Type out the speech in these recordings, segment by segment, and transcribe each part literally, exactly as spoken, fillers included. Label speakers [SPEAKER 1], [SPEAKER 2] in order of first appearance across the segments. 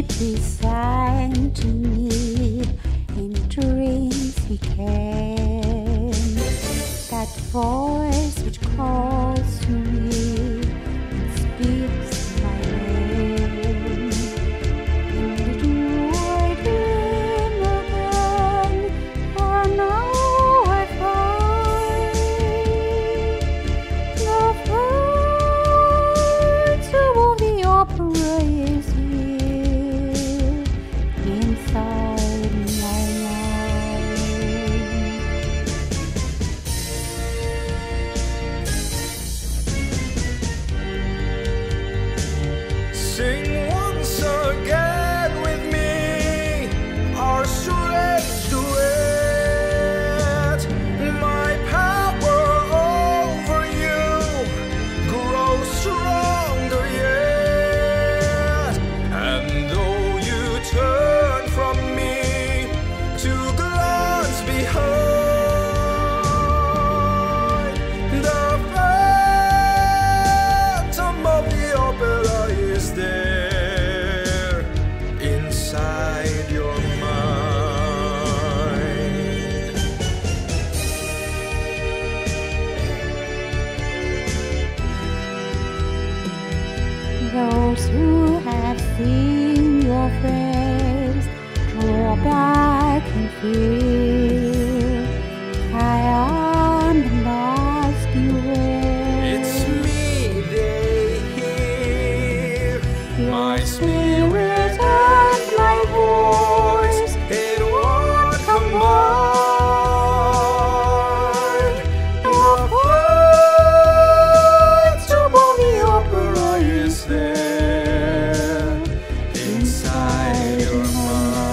[SPEAKER 1] he sang to me in dreams he came. That voice which calls to me and speaks my name. And do I dream again, or now I find the phantom of the opera is here inside my mind.
[SPEAKER 2] Sing once again with me our strange duet. My power over you grows stronger yet. And though you turn from me to glance behind, the phantom of the opera is there inside your mind.
[SPEAKER 1] Those who have seen your face draw back in fear. I am the mask you wear.
[SPEAKER 2] It's me they hear, my spirit and my voice in one combined. The phantom of the opera is there inside your mind.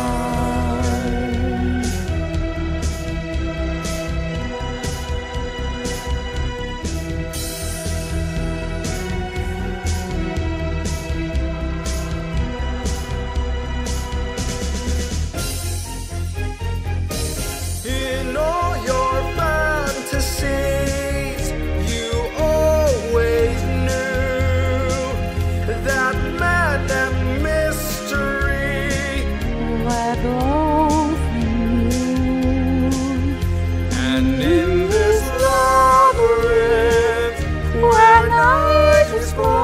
[SPEAKER 2] In all your fantasies, you always knew that man and mystery
[SPEAKER 1] Were both in you.
[SPEAKER 2] and in this labyrinth where night is